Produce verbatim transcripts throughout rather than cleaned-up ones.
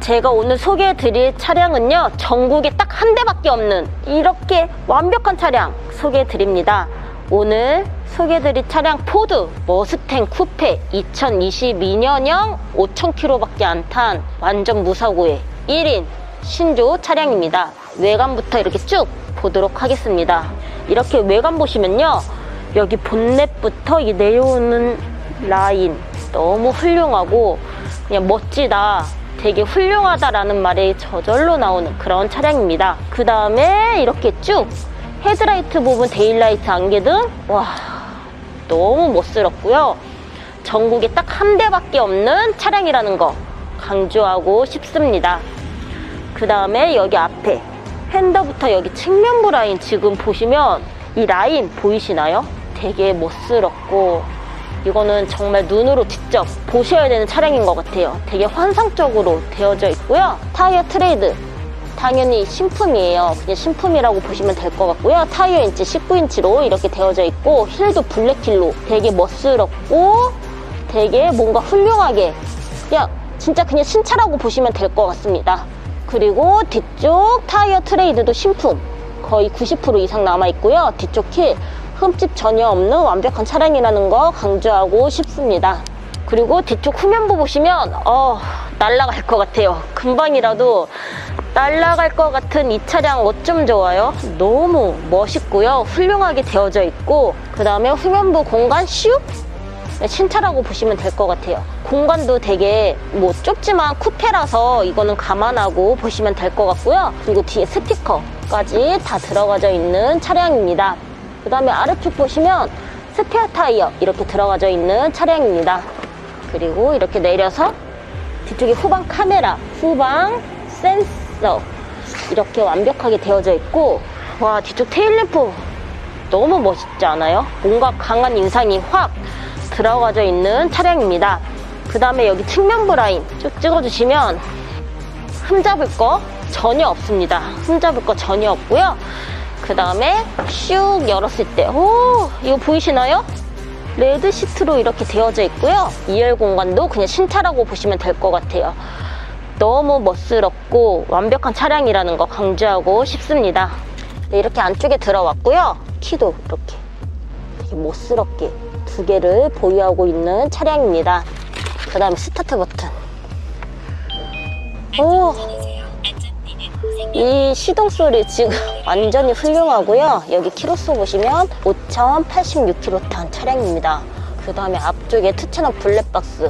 제가 오늘 소개해드릴 차량은요, 전국에 딱 한 대밖에 없는 이렇게 완벽한 차량 소개해드립니다. 오늘 소개해드릴 차량 포드 머스탱 쿠페 이천이십이 년형 오천 킬로미터밖에 안 탄 완전 무사고의 일 인 신조 차량입니다. 외관부터 이렇게 쭉 보도록 하겠습니다. 이렇게 외관 보시면요, 여기 본넷부터 이 내려오는 라인 너무 훌륭하고 그냥 멋지다, 되게 훌륭하다라는 말이 저절로 나오는 그런 차량입니다. 그 다음에 이렇게 쭉 헤드라이트 부분, 데일라이트 안개등, 와 너무 멋스럽고요. 전국에 딱 한 대밖에 없는 차량이라는 거 강조하고 싶습니다. 그 다음에 여기 앞에 핸더부터 여기 측면부 라인, 지금 보시면 이 라인 보이시나요? 되게 멋스럽고 이거는 정말 눈으로 직접 보셔야 되는 차량인 것 같아요. 되게 환상적으로 되어져 있고요. 타이어 트레이드 당연히 신품이에요. 그냥 신품이라고 보시면 될 것 같고요. 타이어 인치 십구 인치로 이렇게 되어져 있고, 힐도 블랙 힐로 되게 멋스럽고 되게 뭔가 훌륭하게, 그냥 진짜 그냥 신차라고 보시면 될 것 같습니다. 그리고 뒤쪽 타이어 트레이드도 신품 거의 구십 퍼센트 이상 남아있고요. 뒤쪽 힐 흠집 전혀 없는 완벽한 차량이라는 거 강조하고 싶습니다. 그리고 뒤쪽 후면부 보시면 어 날아갈 것 같아요. 금방이라도 날아갈 것 같은 이 차량 어쩜 좋아요? 너무 멋있고요. 훌륭하게 되어져 있고, 그 다음에 후면부 공간 슉! 신차라고 보시면 될 것 같아요. 공간도 되게 뭐 좁지만 쿠페라서 이거는 감안하고 보시면 될 것 같고요. 그리고 뒤에 스피커까지 다 들어가져 있는 차량입니다. 그 다음에 아래쪽 보시면 스페어 타이어 이렇게 들어가져 있는 차량입니다. 그리고 이렇게 내려서 뒤쪽에 후방 카메라, 후방 센서 이렇게 완벽하게 되어져 있고, 와 뒤쪽 테일램프 너무 멋있지 않아요? 뭔가 강한 인상이 확 들어가져 있는 차량입니다. 그 다음에 여기 측면부 라인 쭉 찍어주시면 흠잡을 거 전혀 없습니다. 흠잡을 거 전혀 없고요. 그 다음에 슉 열었을 때, 오 이거 보이시나요? 레드 시트로 이렇게 되어져 있고요. 이열 공간도 그냥 신차라고 보시면 될 것 같아요. 너무 멋스럽고 완벽한 차량이라는 거 강조하고 싶습니다. 네, 이렇게 안쪽에 들어왔고요. 키도 이렇게 되게 멋스럽게 두 개를 보유하고 있는 차량입니다. 그 다음에 스타트 버튼, 오, 이 시동 소리 지금 완전히 훌륭하고요. 여기 키로수 보시면 오천팔십육 킬로미터 탄 차량입니다. 그 다음에 앞쪽에 투체너 블랙박스,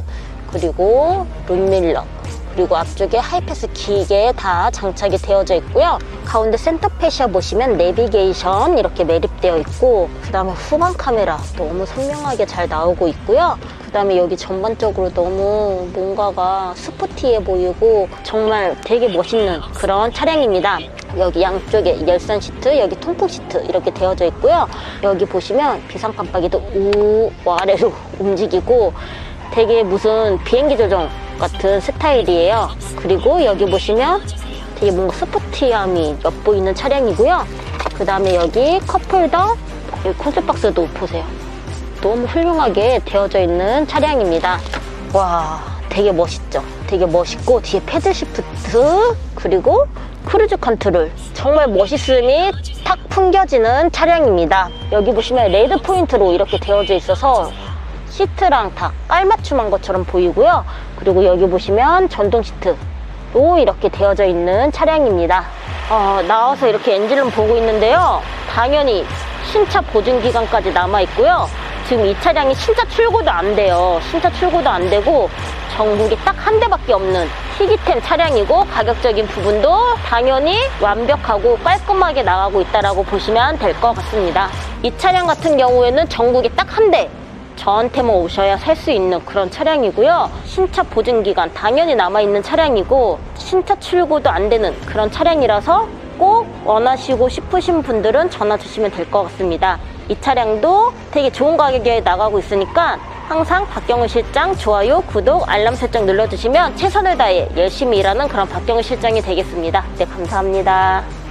그리고 룸밀러, 그리고 앞쪽에 하이패스 기계 다 장착이 되어져 있고요. 가운데 센터 패시아 보시면 내비게이션 이렇게 매립되어 있고, 그 다음에 후방 카메라 너무 선명하게 잘 나오고 있고요. 그 다음에 여기 전반적으로 너무 뭔가가 스포티해 보이고 정말 되게 멋있는 그런 차량입니다. 여기 양쪽에 열선 시트, 여기 통풍 시트 이렇게 되어져 있고요. 여기 보시면 비상 깜빡이도 우 아래로 움직이고 되게 무슨 비행기 조종 같은 스타일이에요. 그리고 여기 보시면 되게 뭔가 스포티함이 엿보이는 차량이고요. 그 다음에 여기 컵홀더, 여기 콘솔박스도 보세요. 너무 훌륭하게 되어져 있는 차량입니다. 와 되게 멋있죠? 되게 멋있고, 뒤에 패들 시프트 그리고 크루즈 컨트롤 정말 멋있음이 탁 풍겨지는 차량입니다. 여기 보시면 레드 포인트로 이렇게 되어져 있어서 시트랑 다 깔맞춤한 것처럼 보이고요. 그리고 여기 보시면 전동 시트로 이렇게 되어져 있는 차량입니다. 어, 나와서 이렇게 엔진룸 보고 있는데요. 당연히 신차 보증기간까지 남아있고요. 지금 이 차량이 신차 출고도 안 돼요. 신차 출고도 안 되고 전국에 딱 한 대밖에 없는 희귀템 차량이고, 가격적인 부분도 당연히 완벽하고 깔끔하게 나가고 있다고 보시면 될 것 같습니다. 이 차량 같은 경우에는 전국에 딱 한 대, 저한테만 오셔야 살 수 있는 그런 차량이고요. 신차 보증기간 당연히 남아있는 차량이고, 신차 출고도 안 되는 그런 차량이라서 꼭 원하시고 싶으신 분들은 전화 주시면 될 것 같습니다. 이 차량도 되게 좋은 가격에 나가고 있으니까 항상 박경훈 실장 좋아요, 구독, 알람 설정 눌러주시면 최선을 다해 열심히 일하는 그런 박경훈 실장이 되겠습니다. 네, 감사합니다.